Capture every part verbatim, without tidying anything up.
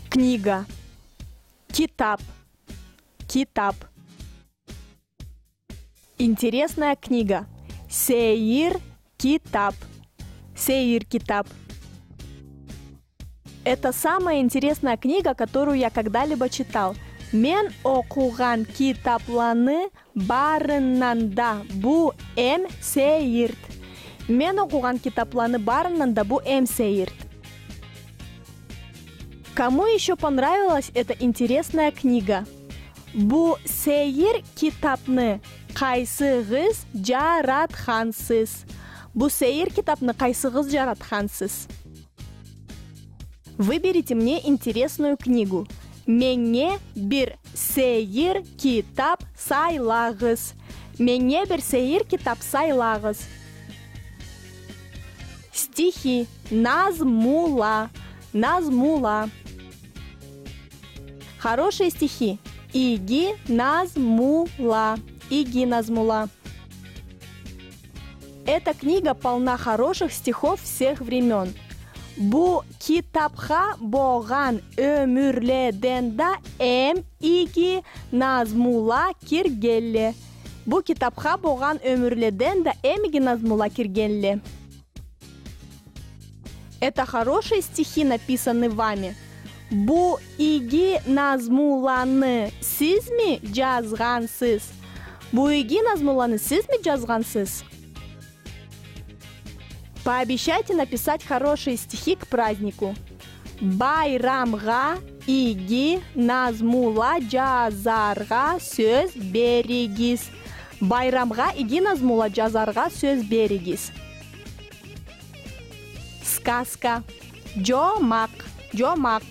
Книга. Китап. Китап. Интересная книга. Сейир китап. Сейир китап. Это самая интересная книга, которую я когда-либо читал. Мен окуган китапланы барыннанда бу эм сейирт. Мен окуган китапланы барыннанда бу эм сейирт. Кому еще понравилась эта интересная книга? Бу сейир китапны кайсыгыз жаратхансыз. Бу сейир китапны кайсыгыз жаратхансыз. Выберите мне интересную книгу. Менне бир сейир китап сайлагыз. Менне бир сейир китап сайлагыз. Стихи. Назмула. Назмула. Хорошие стихи. Иги назмула. Иги назмула. Эта книга полна хороших стихов всех времен. Бу китапха боган өмүрледенда эм иги назмула киргелле. Бу китапха боган өмүрледенда эм иги назмула киргелле. Это хорошие стихи, написаны вами. Бу иги назмуланы сизми жазгансыз? Бу иги назмуланы сизми жазгансыз? Пообещайте написать хорошие стихи к празднику. Байрамга иги назмула жазарга сөз берегиз. Байрамга иги назмула жазарга сөз берегиз. Сказка. Жомак. Жомак.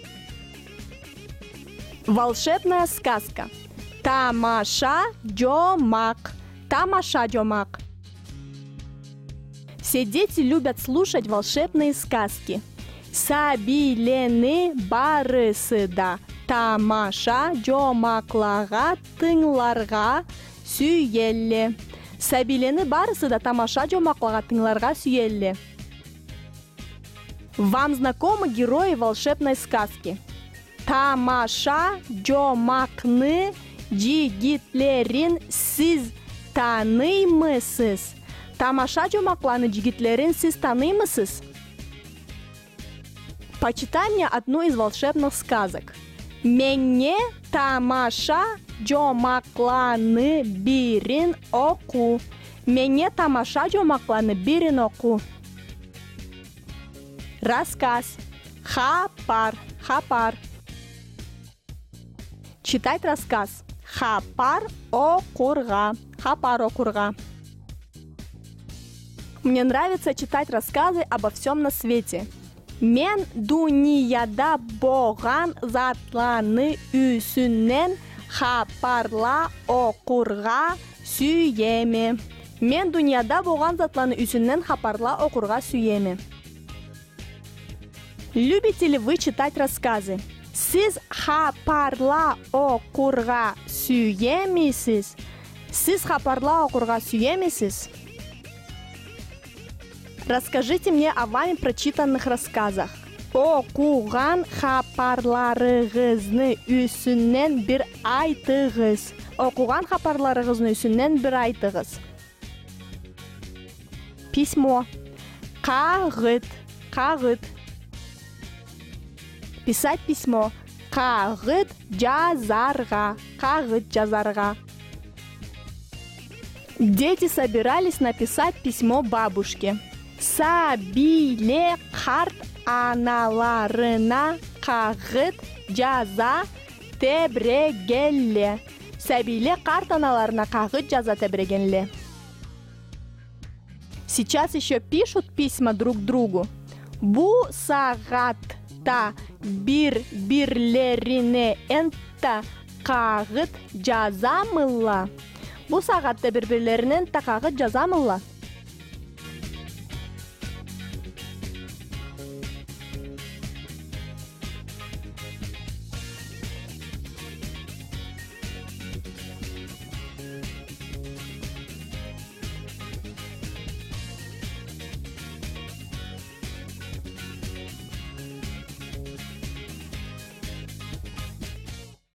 Волшебная сказка. Тамаша жомак. Тамаша жомак. Все дети любят слушать волшебные сказки. Сабилены барысыда. Тамаша жомаклага тыңларга сүйелле. Сабилены барысыда тамаша жомаклага тыңларга сүйелле. Вам знакомы герои волшебной сказки? Тамаша жомакны жигитлерин сиз таныймысыз? Тамаша жомакланы жигитлерин сиз таныймысыз? Почитай мне одну из волшебных сказок. Менне тамаша жомакланы бирин оку. Менне тамаша жомакланы бирин оку. Рассказ. Хапар. Хапар. Читать рассказ. Хапар окурга. Хапар окурга. Мне нравится читать рассказы обо всем на свете. Мен дунияда боган затланы үсүннен хапарла окурга сүйеме. Мен дунияда боган затланы үсүннен хапарла окурга сүйеме. Любите ли вы читать рассказы? Сиз хапарла окурга сүйемисіз? Сиз хапарла окурга сүйемисіз? Расскажите мне о вами прочитанных рассказах. Окуган хапарларыгызны үсүннен бир айтыгыз. Окуган хапарларыгызны үсүннен бир айтыгыз. Письмо. Кагыт. Кагыт. Писать письмо. Кагыт жазарга. Кагыт жазарга. Дети собирались написать письмо бабушке. Сабиле карт аналарына кагыт жаза тебрегелле. Сабиле карт аналарына кагыт жаза тебрегелле. Сейчас еще пишут письма друг другу. Бу сагатта бир бирлерине энта кагыт жазамылла. Бу сагатта бир бирлеринен та кагыт жазамылла.